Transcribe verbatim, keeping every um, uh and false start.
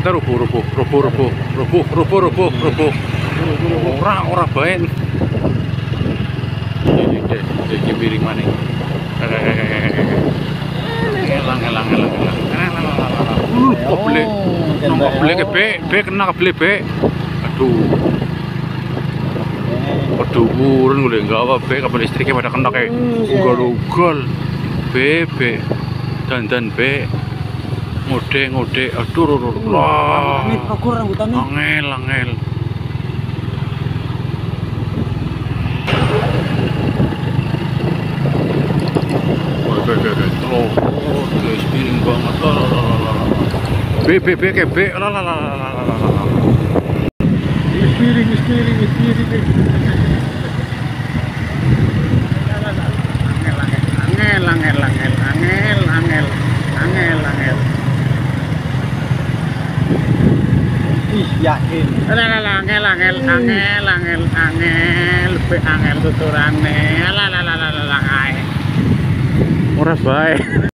kita rubuh rubuh rubuh rubuh rubuh rubuh rubuh rubuh ora ora bae iki piring maning elang elang elang elang keble keble ke be be kena keble be aduh keduburan gue enggak apa be kabel listriknya pada kena kayak ugal-ugal be be dan dan be ngode ngode aduh lah angel angel be be be oh guys piring banget be be be kayak be lah lah lah lah lah lah piring piring piring angel angel angel angel angel angel angel ih yakin lah lah lah angel angel angel angel angel be angel tuturane lah lah lah lah lah ora bae